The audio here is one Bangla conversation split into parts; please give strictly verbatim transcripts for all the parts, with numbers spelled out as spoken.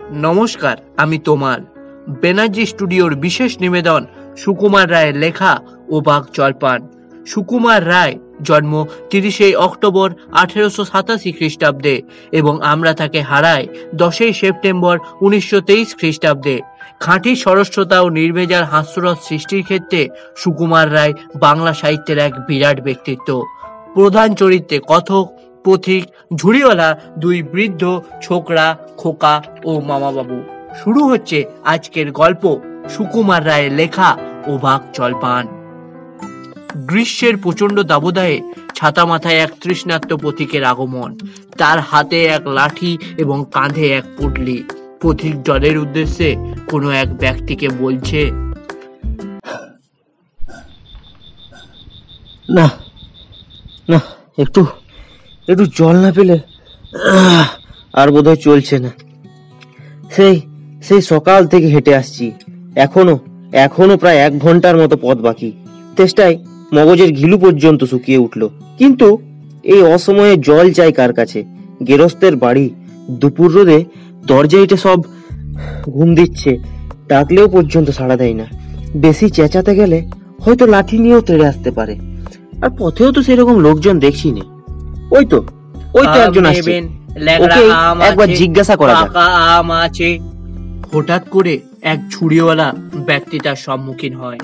নমস্কার, আমি তোমার বেনার্জি স্টুডিওর বিশেষ নিবেদন সুকুমার রায়ের লেখা ওবাক জলপান। সুকুমার রায় জন্ম তিরিশে অক্টোবর আঠেরোশো সাতাশি খ্রিস্টাব্দে এবং আমরা তাকে হারাই দশই সেপ্টেম্বর উনিশশো তেইশ খ্রিস্টাব্দে। খাঁটি সরস্বতা ও নির্ভেজাল হাস্যরস সৃষ্টির ক্ষেত্রে সুকুমার রায় বাংলা সাহিত্যের এক বিরাট ব্যক্তিত্ব। প্রধান চরিত্রে কথক, পথিক, ঝুড়িওয়ালা দুই বৃদ্ধ ছোকরা, খোকা ও মামাবাবু। শুরু হচ্ছে আজকের গল্প, সুকুমার রায়ের লেখা ওবাক জলপান। গ্রীষ্মের প্রচন্ড দাবদাহে ছাতা মাথায় এক তৃষ্ণার্ত পথিকের আগমন। তার হাতে এক লাঠি এবং কাঁধে এক পুটলি। পথিক জলের উদ্দেশ্যে কোনো এক ব্যক্তিকে বলছে, না না একটু একটু জল না পেলে আর বোধহয় চলছে না। সেই সেই সকাল থেকে হেঁটে আসছি, এখনো এখনো প্রায় এক ঘন্টার মতো পথ বাকি। তেষ্টায় মগজের ঘিলু পর্যন্ত শুকিয়ে উঠল, কিন্তু এই অসময়ে জল চাই কার কাছে? গেরস্তের বাড়ি, দুপুর রোদে দরজাইটে সব ঘুম দিচ্ছে, ডাকলেও পর্যন্ত সাড়া দেয় না। বেশি চেঁচাতে গেলে হয়তো লাঠি নিয়েও তেড়ে আসতে পারে। আর পথেও তো সেরকম লোকজন দেখছি না। ওই তো ওই তো একজন আসছে, একবার জিজ্ঞাসা করা যাক। আম আছে। হঠাৎ করে এক ঝুড়িওয়ালা ব্যক্তি তার সম্মুখীন হয়।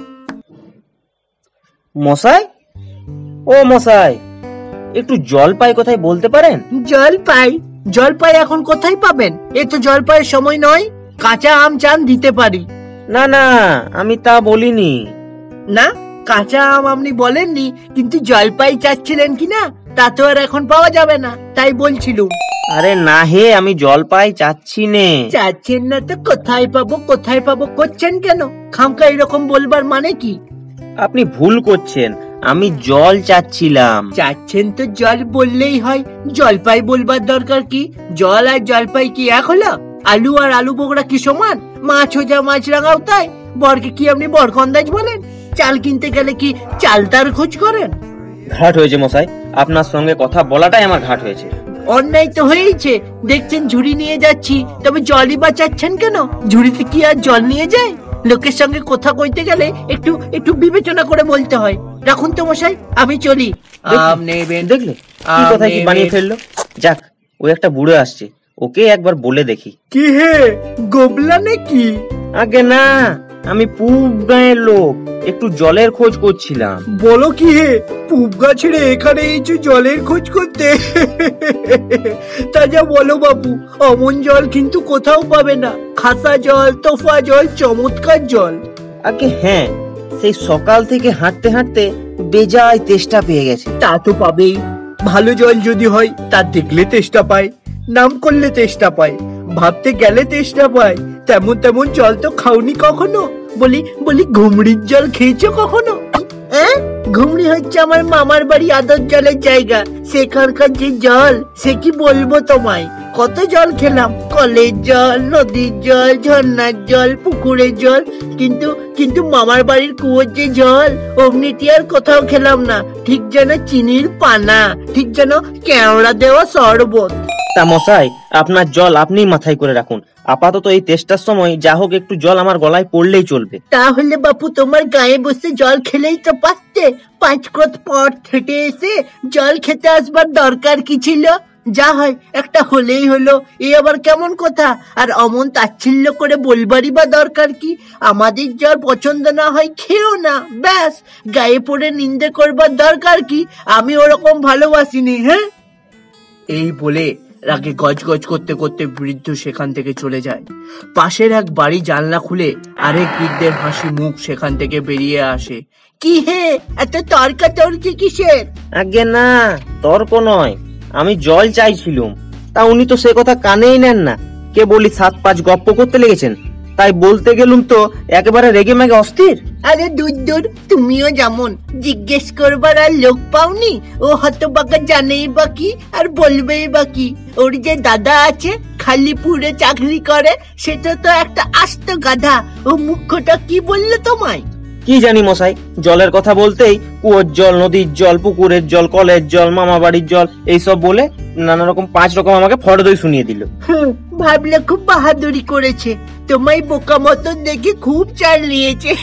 মশাই, ও মশাই, একটু জলপাই কোথায় বলতে পারেন? জলপাই? জলপাই এখন কোথায় পাবেন? এ তো জলপাইয়ের সময় নয়। কাঁচা আম চান দিতে পারি। না না, আমি তা বলিনি। না, কাঁচা আম আপনি বলেননি, কিন্তু জলপাই চাচ্ছিলেন কিনা তা তো আর এখন পাওয়া যাবে না, তাই বলছিলুম। আরে না হে, আমি জলপাই চাচ্ছি নে। চাচ্ছেন না তো কোথায় পাবো কোথায় পাবো করছেন কেন? খামকা এরকম বলবার মানে কি? আপনি ভুল করছেন, আমি জল চাচ্ছিলাম। চাচ্ছেন তো জল বললেই হয়, জলপাই বলবার দরকার কি? জল আর জলপাই কি এক হলো? আলু আর আলু বোগড়া কি সমান? মাছ হোজা মাছ রাঙাও তাই। বরকে কি আপনি বরকন্দাজ বলেন? চাল কিনতে গেলে কি চালতার খোঁজ করেন? ঘাট হয়েছে মশাই, আপনার সঙ্গে কথা বলাটাই আমার ঘাট হয়েছে। অন্যায় তো হয়েছে। দেখছেন ঝুড়ি নিয়ে যাচ্ছি, তবে জলই বা চাচ্ছেন কেন? ঝুড়িতে কি আর জল নিয়ে যায়? লোকের সঙ্গে কথা কইতে গেলে একটু একটু বিবেচনা করে বলতে হয়। রাখুন তো মশাই, আমি চলি। আম নেবেন? দেখলে কি কথা কি বানিয়ে ফেললো। যাক, ওই একটা বুড়ো আসছে, ওকে একবার বলে দেখি। কি হে, গোবলা নাকি? আগে না, আমি পূব গাঁয়ের লোক, একটু জলের খোঁজ করছিলাম। বলো কি হে, পূব গা ছেড়ে এখানে এসেছো জলের খোঁজ করতে? তা যা বলো বাবু, অমন জল কিন্তু কোথাও পাবে না। খাসা জল, তোফা জল, চমৎকার জল। আগে হ্যাঁ, সেই সকাল থেকে হাঁটতে হাঁটতে বেজায় তেষ্টা পেয়ে গেছে। তা তো পাবেই। ভালো জল যদি হয়, তা দেখলে তেষ্টা পায়, নাম করলে তেষ্টা পায়, ভাবতে গেলে তেষ্টা পায়। তেমন তেমন জল তো খাওনি কখনো? বলি বলি ঘুমড়ির জল খেয়েছো কখনো? ঘুমড়ি হচ্ছে আমার মামার বাড়ি আদর জলের জায়গা। সেখানকার যে জল, সে কি বলবো তোমায়। কত জল খেলাম, কলের জল, নদীর জল, ঝর্ণার জল, পুকুরের জল, কিন্তু কিন্তু মামার বাড়ির কুয়োর যে জল, অমনিটি আর কোথাও খেলাম না। ঠিক যেন চিনির পানা, ঠিক যেন কেওড়া দেওয়া শরবত। তা মশাই, আপনার জল আপনি মাথায় করে রাখুন। আপাতত এই তেষ্টার সময় যা হোক একটু জল আমার গলায় পড়লেই চলবে। তাহলে বাপু তোমার গায়ে বসে জল খেলেই তো পারতে। পাঁচ ক্রোধ পথ হেঁটে এসে জল খেতে আসবার দরকার কি ছিল? যা হয় একটা হলেই হলো, এ আবার কেমন কথা? আর অমন তাচ্ছিল্য করে বলবারই বা দরকার কি? আমাদের জল পছন্দ না হয় খেও না, ব্যাস। গায়ে পড়ে নিন্দে করবার দরকার কি? আমি ওরকম ভালোবাসিনি। হ্যাঁ, এই বলে রাগে গজ গজ করতে করতে বৃদ্ধ সেখান থেকে চলে যায়। পাশের এক বাড়ি জানলা খুলে আরেক বৃদ্ধের হাসি মুখ সেখান থেকে বেরিয়ে আসে। কি হে, এত তর্কা তর্কি কিসের? আগে না, তর্ক নয়, আমি জল চাইছিলুম। তা উনি তো সে কথা কানেই নেন না। কে বলি সাত পাঁচ গপ্প করতে লেগেছেন, তাই বলতে গেলুম তো একেবারে রেগে মেগে অস্থির। আরে দূর দূর, তুমিও যেমন জিজ্ঞেস করবার আর লোক পাওনি। ও হতবাকা জানেই বা কি আর বলবেই বা কি? ওর যে দাদা আছে, খালিপুরে চাকরি করে, সেটা তো একটা আস্ত গাধা। ও মুখ্যটা কি বললো তোমায়? কি জানি মশাই, জলের কথা বলতেই কুয়োর জল, নদীর জল, পুকুরের জল, কলের জল, মামা বাড়ির জল এইসব বলে নানা রকম পাঁচ রকম আমাকে ফর্দই শুনিয়ে দিল। ভাবলে খুব বাহাদুরি করেছে, তোমায় বোকা মতন দেখে খুব চাল নিয়েছে।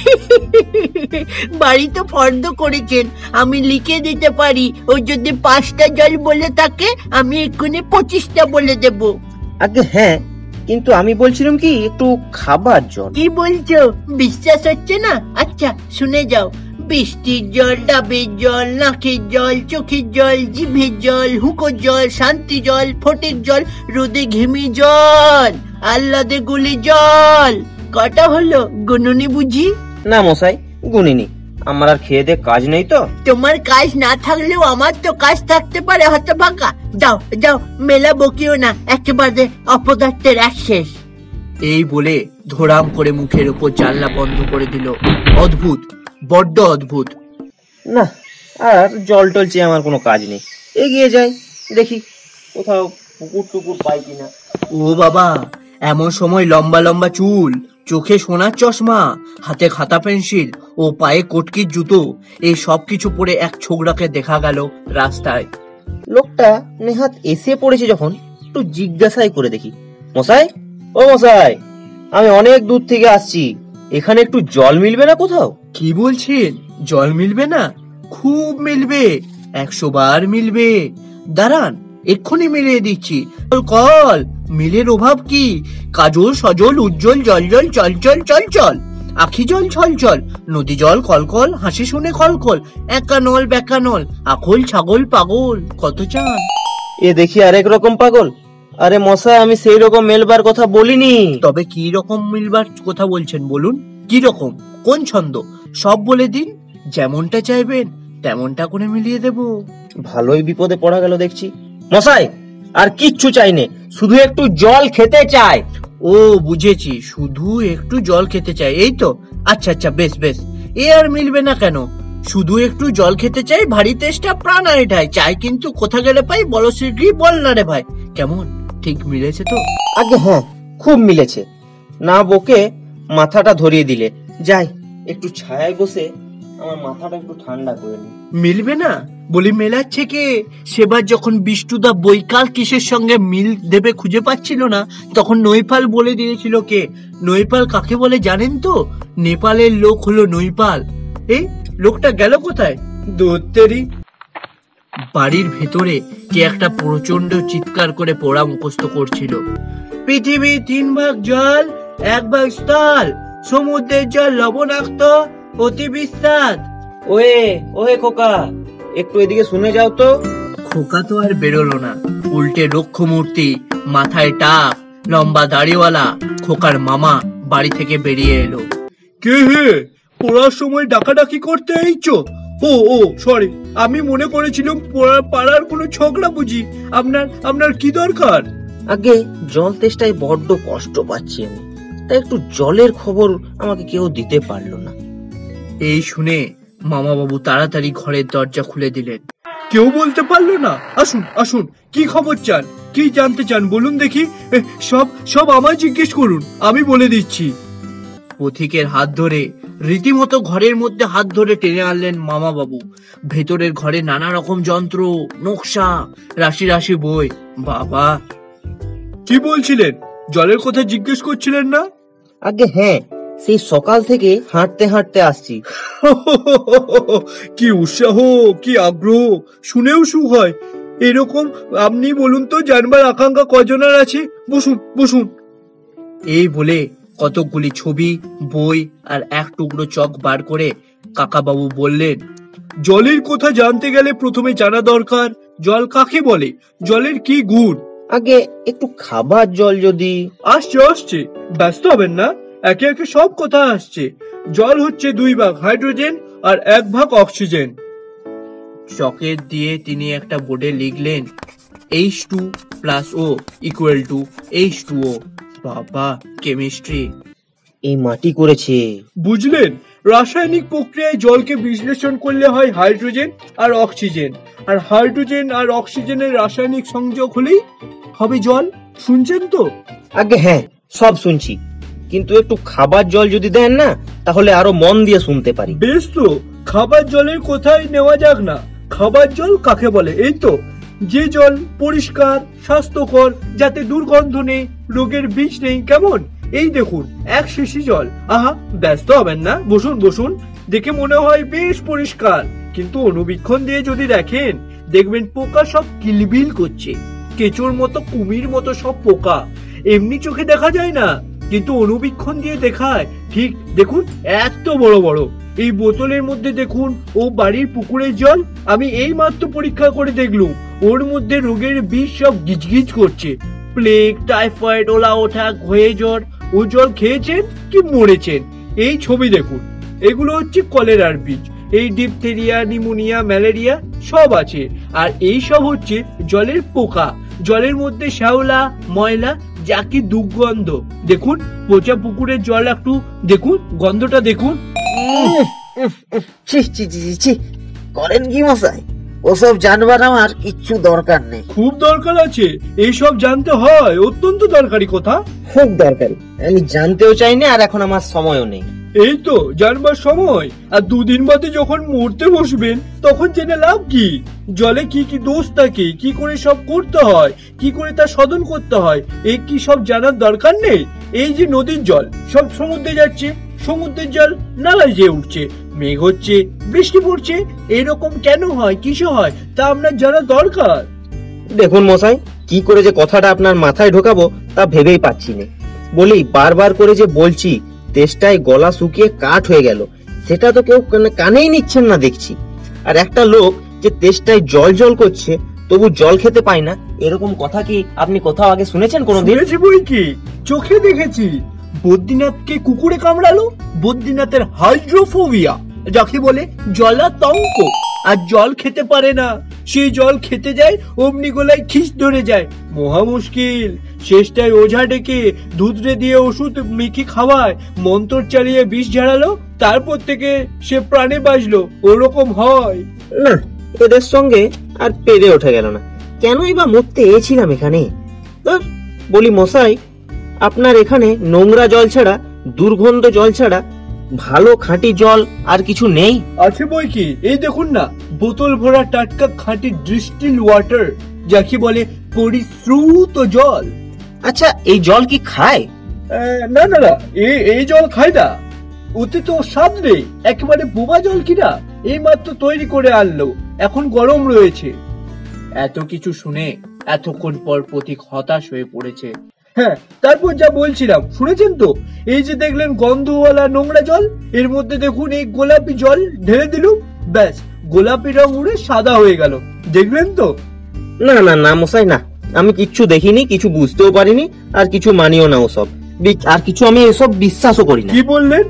বাড়ি তো ফর্দ করেছেন, আমি লিখে দিতে পারি। ও যদি পাঁচটা জল বলে থাকে আমি এক্ষুনি পঁচিশটা বলে দেব। আগে হ্যাঁ, কিন্তু আমি বলছিলাম কি একটু খাবার জল। কি বলছো, বিশ্বাস হচ্ছে না? আচ্ছা শুনে যাও। বৃষ্টির জল, ডাবের জল, নাকের জল, চোখের জল, জিভের জল, হুকোর জল, শান্তি জল, ফোটের জল, রোদে ঘেমে জল, আহ্লাদে গুলি জল। কটা হলো, গুনুনি বুঝি? না মশাই, গুনিনি। আমার আর খেয়ে দে কাজ নেই তো। তোমার কাজ না থাকলেও আমার তো কাজ থাকতে পারে, হতভাগা। যাও যাও, মেলা বকিও না, একেবারে অপদার্থের এক শেষ। এই বলে ধরাম করে মুখের উপর জানলা বন্ধ করে দিল। অদ্ভুত, বড্ড অদ্ভুত। না, আর জল টল চেয়ে আমার কোনো কাজ নেই। এগিয়ে যাই, দেখি কোথাও পুকুর টুকুর পাই কিনা। ও বাবা, এমন সময় লম্বা লম্বা চুল, চোখে সোনার চশমা, হাতে খাতা পেন্সিল ও পায়ে কটকির জুতো, এই সব কিছু পরে এক ছোকরাকে দেখা গেল রাস্তায়। লোকটা নেহাত এসে পড়েছে যখন, একটু জিজ্ঞাসাই করে দেখি। মশাই, ও মশাই, আমি অনেক দূর থেকে আসছি, এখানে একটু জল মিলবে না কোথাও? কি বলছেন, জল মিলবে না? খুব মিলবে, একশো বার মিলবে। দাঁড়ান, এক্ষুনি মিলিয়ে দিচ্ছি। কল, মিলের অভাব কি? কাজল সজল উজ্জ্বল জল জল চল চল চল চল, আখি জল ছল চল, নদী জল কলকল, হাসি শুনে খলখল, একানল বেকানল, আখল ছাগল পাগল, কত চান? এ দেখি আরেক রকম পাগল। আরে মশাই, আমি সেই রকম মেলবার কথা বলিনি। তবে কি রকম মিলবার কথা বলছেন বলুন? কি রকম, কোন ছন্দ, সব বলে দিন। যেমনটা চাইবেন তেমনটা করে মিলিয়ে দেব। ভালোই বিপদে পড়া গেল দেখছি। মশাই, আর কিচ্ছু চাই নে, শুধু একটু জল খেতে চাই। ও বুঝেছি, শুধু একটু জল খেতে চাই, এই তো? আচ্ছা আচ্ছা, বেশ বেশ, এ আর মিলবে না কেন? শুধু একটু জল খেতে চাই, ভারী তেষ্টা প্রাণ আড়াই চাই, কিন্তু কোথা গেলে পাই বলো শীঘ্রই, বল না রে ভাই। কেমন, ঠিক মিলেছে তো? আগে হ্যাঁ, খুব মিলেছে। না বকে মাথাটা ধরিয়ে দিলে। যাই, একটু ছায়ায় বসে আমার মাথাটা একটু ঠান্ডা করে নি। মিলবে না বলি, মেলাচ্ছে কে? সেবার যখন বিষ্টুদা বৈকাল কিসের সঙ্গে মিল দেবে খুঁজে পাচ্ছিল না, তখন নৈপাল বলে দিয়েছিল। কে নৈপাল কাকে বলে জানেন তো? নেপালের লোক হলো নৈপাল। এই লোকটা গেল কোথায়? দত্তেরি। বাড়ির ভেতরে কে একটা প্রচন্ড চিৎকার করে পড়া মুখস্থ করছিল। পৃথিবী তিন ভাগ জল, এক ভাগ স্থল, সমুদ্রের জল লবণাক্ত, অতি বিস্বাদ। ওয়ে ওহে খোকা, একটু এদিকে শুনে যাও তো। খোকা তো আর বেরোলো না, উল্টে রক্ষমূর্তি, মাথায় টাক, লম্বা দাড়িওয়ালা খোকার মামা বাড়ি থেকে বেরিয়ে এলো। কে হে, পড়ার সময় ডাকাডাকি করতে এইছো? ও ও সরি, আমি মনে করেছিলাম পাড়ার কোনো ঝগড়া বুঝি। আপনার আপনার কি দরকার? আগে জল তেষ্টায় বড্ড কষ্ট পাচ্ছি আমি, তাই একটু জলের খবর আমাকে কেউ দিতে পারলো না। এই শুনে মামা বাবু তাড়াতাড়ি ঘরের দরজা খুলে দিলেন। কেউ বলতে পারলো না? আসুন আসুন, কি খবর চান, কি জানতে চান বলুন দেখি। সব সব আমায় জিজ্ঞেস করুন, আমি বলে দিচ্ছি। পথিকের হাত ধরে রীতিমতো ঘরের মধ্যে হাত ধরে টেনে আনলেন মামা বাবু। ভেতরের ঘরে নানা রকম যন্ত্র, নকশা, রাশি রাশি বই। বাবা, কি বলছিলেন? জলের কথা জিজ্ঞেস করছিলেন না? আগে হ্যাঁ, সেই সকাল থেকে হাঁটতে হাঁটতে আসছি। কি উৎসাহ, কি আগ্রহ, শুনেও সুখ হয়। এরকম আপনি বলুন তো, জানবার আকাঙ্ক্ষা কজনের আছে? বসুন বসুন। এই বলে কতকগুলি ছবি, বই আর এক টুকরো চক বার করে কাকা বাবু বললেন, জলের কথা জানতে গেলে প্রথমে জানা দরকার জল কাকে বলে, জলের কি গুণ। আগে একটু খাবার জল যদি। আসছে আসছে, ব্যস্ত হবেন না, একে একে সব কথা আসছে। জল হচ্ছে দুই ভাগ হাইড্রোজেন আর এক ভাগ অক্সিজেন। চকের দিয়ে তিনি একটা বোর্ডে লিখলেন, H two plus O equal to H two O. বাবা, কেমিস্ট্রি। এই মাটি করেছে। বুঝলেন, রাসায়নিক প্রক্রিয়ায় জলকে বিশ্লেষণ করলে হয় হাইড্রোজেন আর অক্সিজেন, আর হাইড্রোজেন আর অক্সিজেনের রাসায়নিক সংযোগ হলেই হবে জল। শুনছেন তো? আগে হ্যাঁ, সব শুনছি, কিন্তু একটু খাবার জল যদি দেন না, তাহলে আরো মন দিয়ে শুনতে পারি। বেশ, তো খাবার জলের কোথায় নেওয়া যাক না। খাবার জল কাকে বলে? এই তো যে জল পরিষ্কার স্বাস্থ্যকর, যাতে দুর্গন্ধ নেই, রোগের বীজ নেই। কেমন? এই দেখুন এক শিশি জল। আহা, ব্যস্ত হবেন না, বসুন বসুন। দেখে মনে হয় বেশ পরিষ্কার, কিন্তু অনুবীক্ষণ দিয়ে যদি দেখেন, দেখবেন পোকা সব কিলবিল করছে। কেঁচোর মতো, কুমির মতো সব পোকা। এমনি চোখে দেখা যায় না, কিন্তু অনুবীক্ষণ দিয়ে দেখায়। ঠিক দেখুন, এত বড় বড়। এই বোতলের মধ্যে দেখুন, ও বাড়ির পুকুরের জল। আমি এই মাত্র পরীক্ষা করে দেখলুম, ওর মধ্যে রোগের বিষ সব গিজগিজ করছে। প্লেগ, টাইফয়েড, ওলা ওঠা, ঘয়ে জ্বর। ও জল খেয়েছেন কি মরেছেন? এই ছবি দেখুন, এগুলো হচ্ছে কলেরার বীজ। এই ডিপথেরিয়া, নিউমোনিয়া, ম্যালেরিয়া সব আছে। আর এই সব হচ্ছে জলের পোকা। জলের মধ্যে শ্যাওলা, ময়লা, যা কি দুর্গন্ধ। দেখুন পচা পুকুরের জল, একটু দেখুন গন্ধটা দেখুন। ছি ছি ছি ছি, করেন কি মশাই? ওসব জানবার আমার কিচ্ছু দরকার নেই। খুব দরকার আছে, এইসব জানতে হয়, অত্যন্ত দরকারি কথা। খুব দরকারি, আমি জানতেও চাই না, আর এখন আমার সময়ও নেই। এই তো জানবার সময়। আর দুদিন বাদে যখন মরতে বসবেন, তখন জেনে লাভ কি? জলে কি কি দোষ থাকে, কি করে সব করতে হয়, কি করে তা শোধন করতে হয়, এই কি সব জানার দরকার নেই? এই যে নদীর জল সব সমুদ্রে যাচ্ছে, সমুদ্রের জল নালায় যেয়ে উঠছে, মেঘ হচ্ছে, বৃষ্টি পড়ছে। এরকম কেন হয়, কিসে হয়, তা আপনার জানা দরকার। দেখুন মশাই, কি করে যে কথাটা আপনার মাথায় ঢোকাবো তা ভেবেই পাচ্ছি না। বলি, বারবার করে যে বলছি, তেষ্টায় গলা শুকিয়ে কাঠ হয়ে গেল, সেটা তো কেউ কানেই নিচ্ছেন না দেখছি। আর একটা লোক যে তেষ্টায় জল জল করছে, তবু জল খেতে পায় না, এরকম কথা কি আপনি কোথাও আগে শুনেছেন কোনোদিন? শুনেছি বই কি, চোখে দেখেছি। বদ্রীনাথকে কুকুরে কামড়ালো। বদ্রীনাথের হাইড্রোফোবিয়া, যাকে বলে জলাতঙ্ক। আর জল খেতে পারে না। সেই জল খেতে যায়, অমনি গলায় খিস ধরে যায়, মহা মুশকিল। শেষটায় ওঝা ডেকে দুধরে দিয়ে ওষুধ মেখে খাওয়ায়, মন্ত্র চালিয়ে বিষ ঝাড়ালো, তারপর থেকে সে প্রাণে বাঁচলো। ওরকম হয় না, এদের সঙ্গে আর পেরে ওঠা গেল না। কেনই বা মরতে এসেছিলাম এখানে? বলি মশাই, আপনার এখানে নোংরা জল ছাড়া, দুর্গন্ধ জল ছাড়া ভালো খাঁটি জল আর কিছু নেই? আছে বই কি, এই দেখুন না, বোতল ভরা টাটকা খাঁটি ডিস্টিল ওয়াটার, যাকে বলে পরিশ্রুত জল। আচ্ছা, এই জল কি খায়? না না না, এই জল খায় না। ওতে তো স্বাদ নেই, একেবারে বোবা জল কিনা। এই মাত্র তৈরি করে আনলো, এখন গরম রয়েছে। এত কিছু শুনে এতক্ষণ পর পথিক হতাশ হয়ে পড়েছে। হ্যাঁ, তারপর যা বলছিলাম শুনেছেন তো? এই যে দেখলেন গন্ধওয়ালা নোংরা জল, এর মধ্যে দেখুন এই গোলাপি জল ঢেলে দিলুম, ব্যাস গোলাপি রং উড়ে সাদা হয়ে গেল। দেখলেন তো? না না না মশাই, না, আমি কিচ্ছু দেখিনি, কিছু বুঝতেও পারিনি, আর কিছু মানিও না ওসব। আর কিছু আমি এসব বিশ্বাসও করি না। কি বললেন?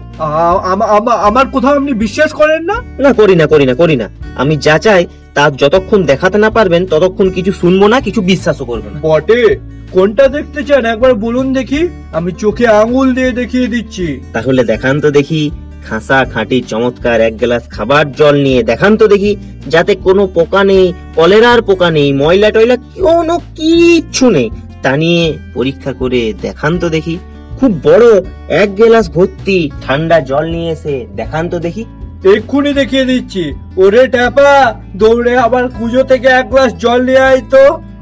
আমার কথা আপনি বিশ্বাস করেন না? না, করি না করি না করি না আমি যা চাই তা যতক্ষণ দেখাতে না পারবেন, ততক্ষণ কিছু শুনবো না, কিছু বিশ্বাসও করবো না। বটে, কোনটা দেখতে চান একবার বলুন দেখি, আমি চোখে আঙুল দিয়ে দেখিয়ে দিচ্ছি। তাহলে দেখান তো দেখি, খাসা খাঁটি চমৎকার এক গ্লাস খাবার জল নিয়ে দেখান তো দেখি, যাতে কোনো পোকা নেই, কলেরার পোকা নেই, ময়লা টয়লা কোনো কিচ্ছু নেই, তা নিয়ে পরীক্ষা করে দেখান তো দেখি। খুব বড় এক গ্লাস ভর্তি ঠান্ডা জল নিয়ে এসে দেখান তো দেখি। এক্ষুনি দেখিয়ে দিচ্ছি। ওরে ট্যাপা, দৌড়ে আবার কুজো থেকে এক গ্লাস জল নিয়ে আয় তো।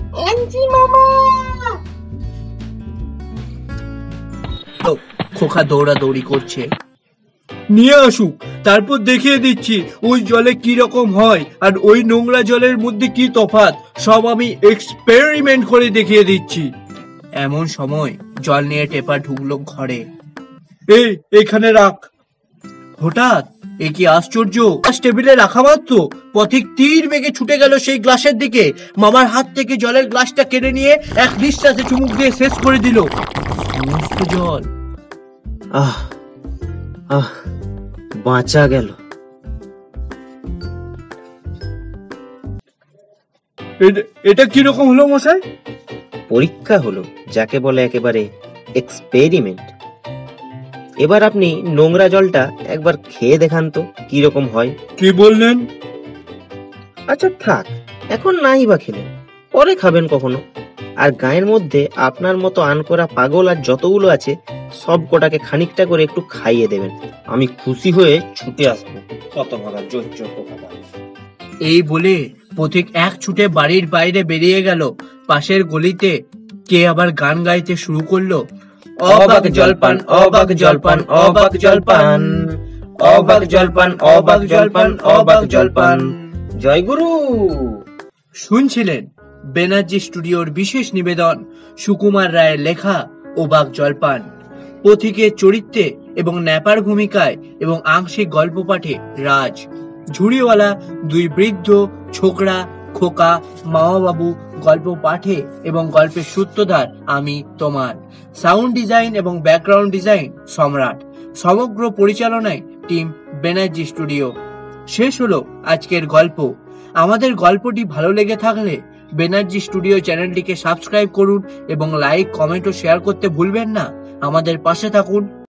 খোকা দৌড়াদৌড়ি করছে, নিয়ে আসুক, তারপর দেখিয়ে দিচ্ছি ওই জলে কি রকম হয় আর ওই নোংরা জলের মধ্যে কি তফাৎ, সব আমি এক্সপেরিমেন্ট করে দেখিয়ে দিচ্ছি। এমন সময় জল নিয়ে টেপা ঢুকলো ঘরে। এই এখানে রাখ। হঠাৎ এ কি আশ্চর্য, টেবিলে রাখা মাত্র পথিক তীর বেগে ছুটে গেল সেই গ্লাসের দিকে। মামার হাত থেকে জলের গ্লাসটা কেড়ে নিয়ে এক নিঃশ্বাসে চুমুক দিয়ে শেষ করে দিল সমস্ত জল। আহ আহ বাঁচা গেল। এটা কিরকম হলো মশাই? পরীক্ষা হলো, যাকে বলে একেবারে এক্সপেরিমেন্ট। এবার আপনি নোংরা জলটা একবার খেয়ে দেখান তো কি রকম হয়। কি বললেন? আচ্ছা থাক, এখন নাই বা খেলেন, পরে খাবেন কখনো। আর গায়ের মধ্যে আপনার মতো আনকরা পাগল আর যতগুলো আছে, সব কটাকে খানিকটা করে একটু খাইয়ে দেবেন, আমি খুশি হয়ে ছুটে আসবো। কত ভাগা জোর পোকা। এই বলে পথিক এক ছুটে বাড়ির বাইরে বেরিয়ে গেল। পাশের গলিতে কে আবার গান গাইতে শুরু করলো, অবাক জলপান অবাক জলপান অবাক জলপান অবাক জলপান অবাক জলপান অবাক জলপান। জয় গুরু। শুনছিলেন ব্যানার্জি স্টুডিওর বিশেষ নিবেদন সুকুমার রায়ের লেখা অবাক জলপান। পথিকের চরিত্রে এবং ন্যাপার ভূমিকায় এবং আংশিক গল্প পাঠে রাজ, ঝুড়িওয়ালা দুই বৃদ্ধ ছোকরা খোকা মামাবাবু, গল্প পাঠে এবং গল্পের সূত্রধার আমি তোমার, সাউন্ড ডিজাইন এবং ব্যাকগ্রাউন্ড ডিজাইন সম্রাট, সমগ্র পরিচালনায় টিম ব্যানার্জি স্টুডিও। শেষ হলো আজকের গল্প। আমাদের গল্পটি ভালো লেগে থাকলে ব্যানার্জি স্টুডিও চ্যানেলটিকে সাবস্ক্রাইব করুন এবং লাইক কমেন্ট ও শেয়ার করতে ভুলবেন না। আমাদের পাশে থাকুন।